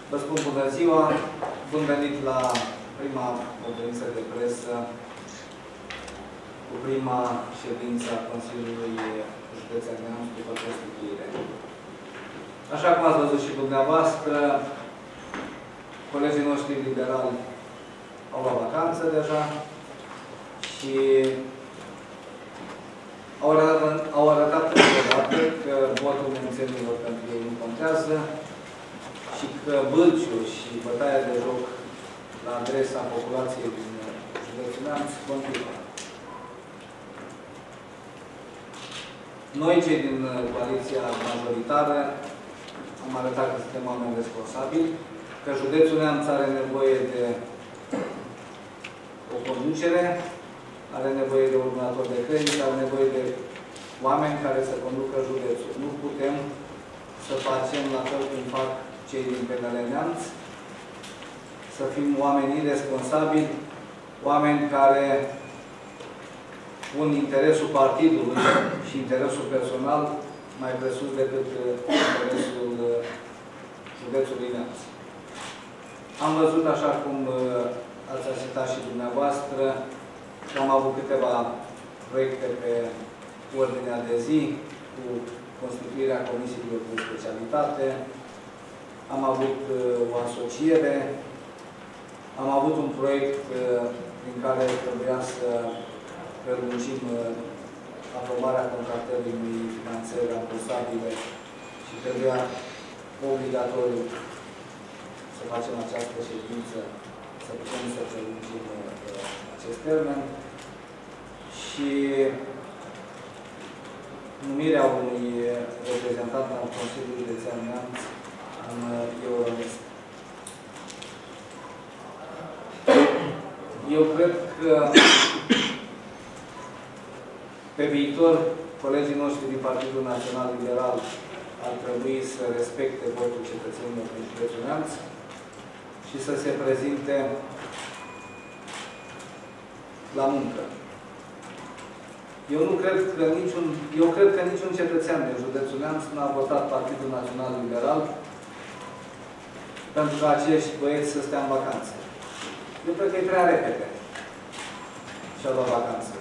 Vă spun bună ziua, bun venit la prima conferință de presă cu prima ședință a Consiliului Județean Neamț după constituire. Așa cum ați văzut și dumneavoastră, colegii noștri liberali au luat vacanță deja și au arătat încă o dată că votul nemțenilor pentru ei nu contează și că bâlciul și bătaia de joc la adresa populației din județul Neamț continuă. Noi, cei din coaliția majoritară, am arătat că suntem oameni responsabili, că județul Neamț are nevoie de o conducere, are nevoie de următor de credit, are nevoie de oameni care să conducă județul. Nu putem să facem la fel cum fac cei din PNL Neamț, să fim oameni irresponsabili, oameni care pun interesul partidului și interesul personal mai presus decât interesul județului Neamț. Am văzut, așa cum ați asistat și dumneavoastră, că am avut câteva proiecte pe ordinea de zi cu constituirea comisiilor de specialitate, am avut o asociere, am avut un proiect prin care trebuia să prelungim aprobarea contractării unei finanțări rambursabile și trebuia obligatoriu să facem această ședință, să putem să prelungim acest termen și numirea unui reprezentant al Consiliului Județean Neamț în Euronest. Eu cred că pe viitor colegii noștri din Partidul Național Liberal ar trebui să respecte votul cetățenilor din județul Neamț și să se prezinte la muncă. Eu cred că niciun cetățean din județul Neamț nu a votat Partidul Național Liberal pentru ca acești băieți să stea în vacanță. Eu cred că e prea repede și-au luat vacanță.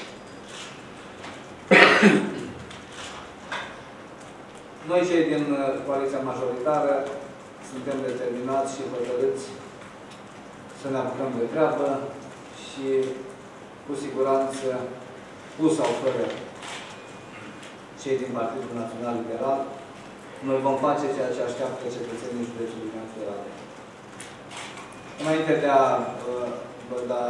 Noi, cei din coaliția majoritară, suntem determinați și hotărâți să ne apucăm de treabă și, cu siguranță, cu sau fără cei din Partidul Național Liberal, noi vom face ceea ce așteaptă cetățenii județului Neamț. Înainte de a vă da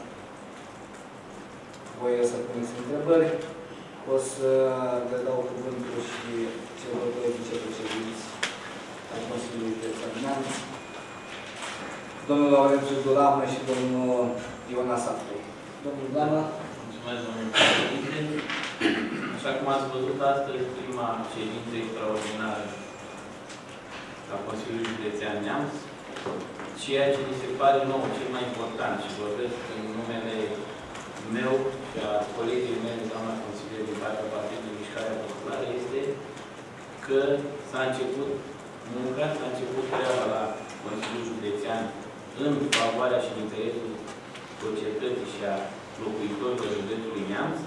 voie să puneți întrebări, o să le dau cuvântul și celor doi vicepreședinți ai Consiliului Județean Neamț, domnul Laurențiu Duramă și domnul Iona Safrei. Domnul Duramă. Mulțumesc, domnul președinte. Așa cum ați văzut astăzi, prima ședință extraordinară a Consiliului Județean Neamț, ceea ce mi se pare nouă cel mai important și vorbesc în numele meu și a colegii mei, doamna consilier din partea Partidului Mișcarea Populară, este că s-a început munca, s-a început treaba la Consiliul Județean în favoarea și în interesul societății și a locuitorilor județului Neamț.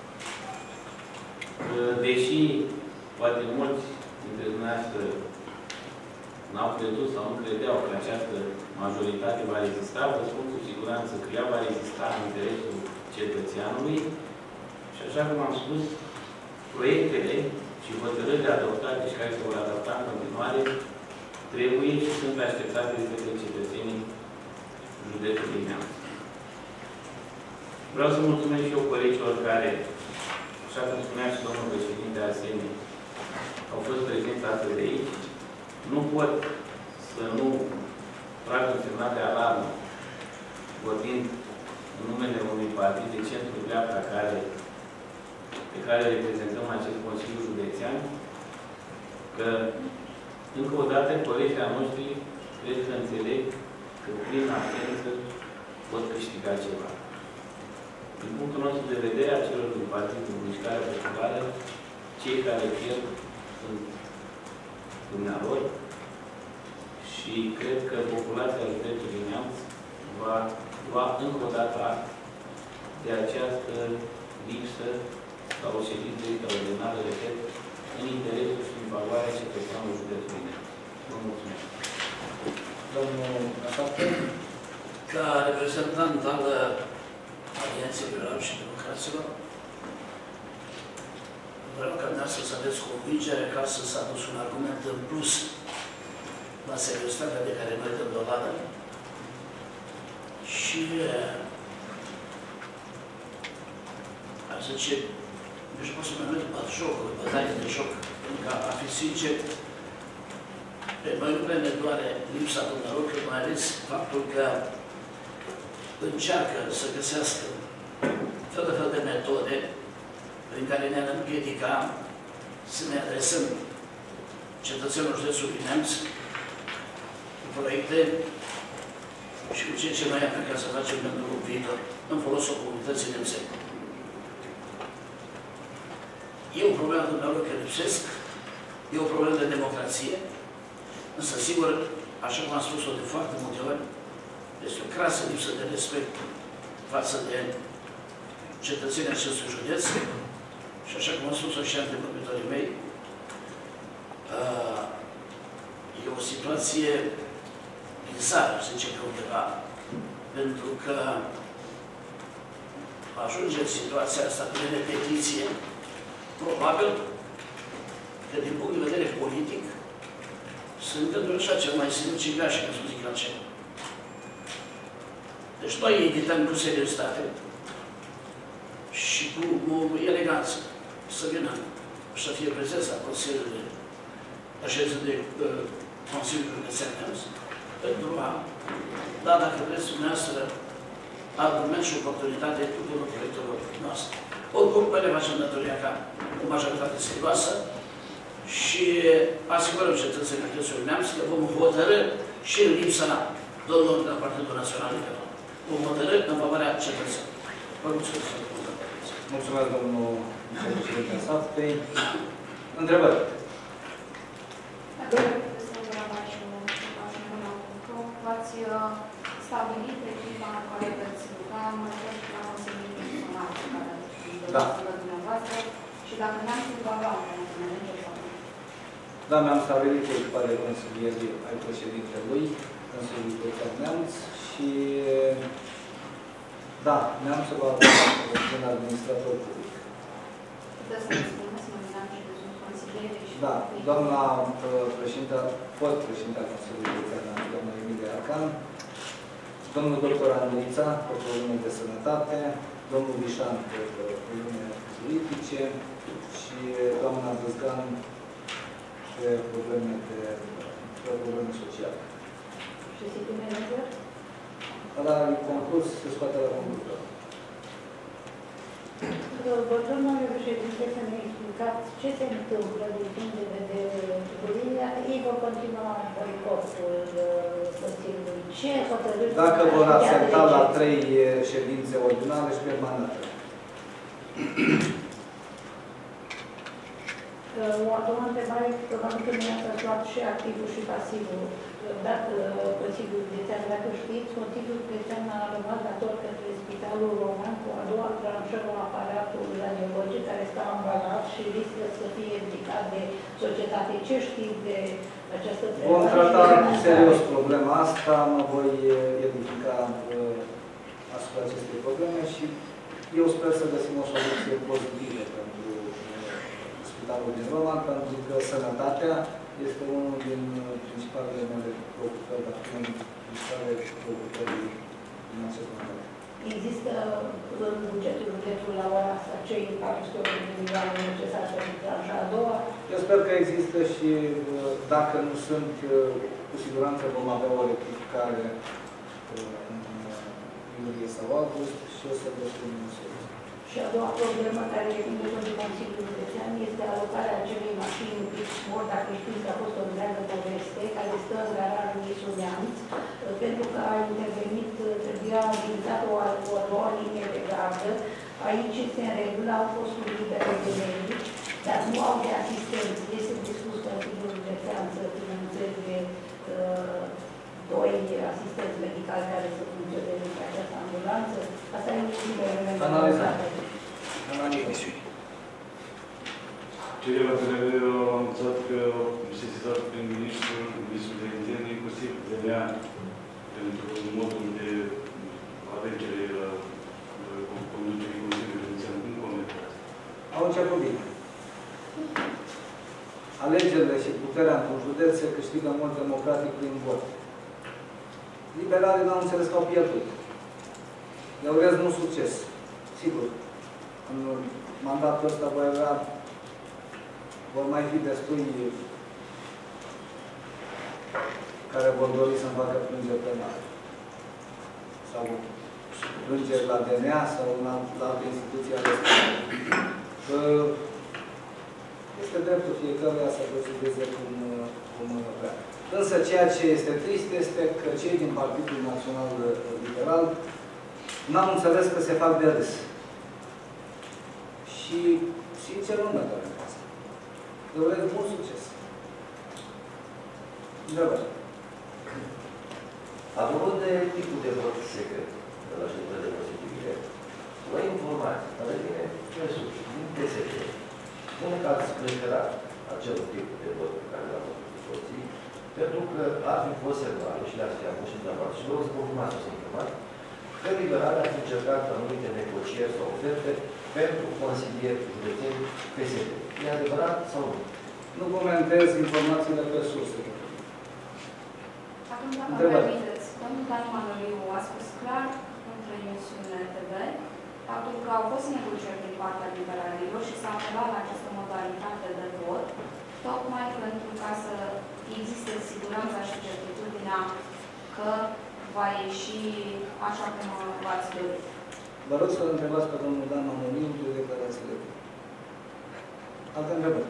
Deși poate mulți dintre dumneavoastră n-au crezut sau nu credeau că această majoritate va rezista, vă spun cu siguranță că ea va rezista în interesul cetățeanului și, așa cum am spus, proiectele și hotărârile adoptate și care se vor adopta în continuare trebuie și sunt așteptate de către cetățenii județului Neamț. Vreau să mulțumesc și eu colegilor care, așa cum spunea și domnul președinte Arsenie, au fost prezenți astăzi de aici. Nu pot să nu trag un semnal de alarmă vorbind în numele unui partid de centru-dreapta pe care reprezentăm acest Consiliu Județean, că, încă o dată, colegii noștri cred că înțeleg că prin absență pot câștiga ceva. Din punctul nostru de vedere, a celor din Partidul Mișcarea Populară, cei care pierd sunt dumnealor Și cred că populația județului Neamț va lua încă o dată act de această lipsă la o ședință extraordinară, repet, în interesul și în favoarea cetățeanului județului Neamț. Vă mulțumesc. Domnul Năsapte? Ca reprezentant al Alianței Liberali și Democraților, vreau ca dumneavoastră să aveți convingere că astăzi s-a adus un argument în plus la seriozitatea de care noi dăm dovadă și aș zice, nu știu pot să mă numesc batjocuri, bătaie de joc, pentru că a fi sincer, pe noi nu prea ne doare lipsa dumneavoastră, mai ales faptul că încearcă să găsească fel de fel de metode prin care ne-ar împiedica să ne adresăm cetățenilor județului Neamț cu proiecte și cu ceea ce noi am plecat să facem pentru viitor, în folosul comunității nemțene. E o problemă dumneavoastră că lipsesc, e o problemă de democrație, însă, sigur, așa cum am spus-o de foarte multe ori, este o crasă lipsă de respect față de cetățenii acestui județ și așa cum am spus-o și antevorbitorii mei, e o situație bizară, să zice că undeva, pentru că ajunge în situația asta cu repetiție, probabil că din punct de vedere politic sunt pentru așa cel mai sinucigaș, ca să zic altceva. Deci noi invităm cu seriozitate și cu eleganță să vină și să fie prezenți la Consiliul de Consiliul Județean Neamț pentru a da, dacă vreți dumneavoastră, argument și oportunitate tuturor proiectelor noastre. Oricum, noi ne facem datoria ca o majoritate serioasă și asigurăm cetățenii județului Neamț că vom hotărâ și în lipsa domnilor de la Partidul Național Liberal. Vom hotărâ în favoarea cetățenilor. Vă mulțumesc. Mulțumesc, domnul președinte Năsapte. Întrebări? V-ați stabilit echipa în care veți lucra în materie la Consiliul Național pe care ați dumneavoastră și dacă ne-am evaluat pentru manager sau nu? Da, mi-am stabilit echipa de consilieri ai președintelui, Consiliul Județean Neamț și da, Neamț va avea un administrator public. Puteți să ne spuneți nominal și de sunt consilieri și... Da, doamna președintă, fost președinta Consiliului Județean Neamț, doamna Emilia Arcan, domnul doctor Anduița, pe probleme de sănătate, domnul Vișan, pe probleme politice și doamna Dăzgan, pe probleme sociale. Și City Manager? La concurs se scoate la concurs. Domnule președinte, să ne explicați ce se întâmplă din punct de vedere ei vor continua boicotul Consiliului. Ce hotărâri? Dacă vor accepta la 3 ședințe ordinare și permanente. O a doua întrebare, probabil că mi-ați luat și activul și pasivul. Dacă Consiliul Județean, dacă știți, Consiliul Județean a rămas dator către Spitalul Roman cu a doua tranșă la aparatul radiologic care stau ambalat și riscă să fie ridicat de societate. Ce știți de această întrebare? Vom trata serios problema asta, mă voi edifica asupra acestei probleme și eu sper să găsim o soluție pozitivă pentru Spitalul din Roman, pentru că sănătatea este unul din principalele mele preocupări, dar fiind principalele preocupări din acest moment. Există în bugetul județului la ora asta cei 400 de milioane necesare pentru tranșa a doua? Eu sper că există și dacă nu sunt, cu siguranță vom avea o rectificare în iulie sau august și o să găsim o soluție. Și a doua problemă care e în Consiliul Județean este alocarea acelei mașini X-Sport, dacă știți că a fost o întreagă poveste, care stă în garajul Isu Neamț, pentru că a intervenit, trebuia utilizată o doua linie de gardă. Aici este în regulă, au fost libere de medici, dar nu au de asistență. Este dispus Consiliul Județean să financeze Analizăm. Cei la PNV au anunțat că au sesizat prin ministrul de interne, inclusiv DNA, pentru modul de alegere la conducerii Consiliului Județean. Cum comentați? Au început bine. Alegerile și puterea într-un județ se câștigă în mod democratic prin vot. Liberalii n-au înțeles că au pierdut. Le urez mult succes. Sigur, în mandatul ăsta vor mai fi destui care vor dori să-mi facă plângeri penale. Sau plângeri la DNA sau în alte instituții ale statului. Este dreptul fiecăruia să procedeze cum vrea. Însă ceea ce este trist este că cei din Partidul Național Liberal n-au înțeles că se fac de râs. Și, sincer, nu mi-a dorit asta. Le urez mult succes. Întrebări. Apropo de tipul de vot secret de la ședința de constituire, vă informați, ale bine, resurse, din TSP, spune că ați preferat acel tip de vot pe care l-am făcut cu toții, pentru că ar fi fost semnale și le-ați fi avut și dumneavoastră și vă să confirmați să informați că liberalii ați încercat anumite negocieri sau oferte pentru consilieri județeni PSD. E adevărat sau nu? Nu comentez informațiile pe surse. Acum, dacă îmi permiteți, domnul Dan Manoliu a spus clar între emisiunile TV faptul că au fost negocieri din partea liberalilor și s-a apelat la această modalitate de vot, tocmai pentru ca să existe siguranța și certitudinea că va ieși așa cum v-ați dorit. Vă rog să-l întrebați pe domnul Dan Manoliu de declarațiile. Alte întrebări?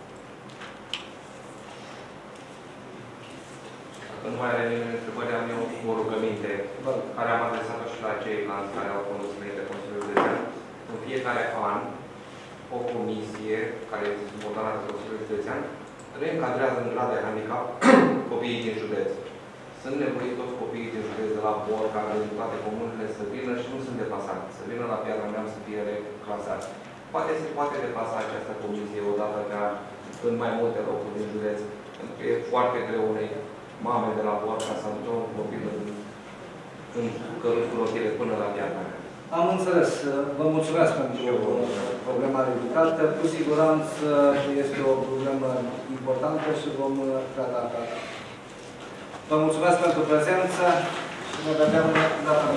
Dacă nu mai are nimeni întrebări, am eu o rugăminte care am adresat-o și la ceilalți care au condus de Consiliul Județean. În fiecare an, o comisie care este subordonată de Consiliul Județean reîncadrează în grad de handicap copiii din județ. Sunt nevoiți toți copiii din județ de la Borca, din toate comunele să vină și nu sunt deplasați. Să vină la Piatra Neamț să fie reclasați. Poate se poate deplasa această comisie odată pe an în mai multe locuri din județ. Pentru că e foarte greu unei mame de la Borca să aducă un copil în căruți cu rotire până la Piatra Neamț. Am înțeles. Vă mulțumesc pentru problema ridicată. Cu siguranță este o problemă importantă și vom trata. Vă mulțumesc pentru prezență și ne vedem data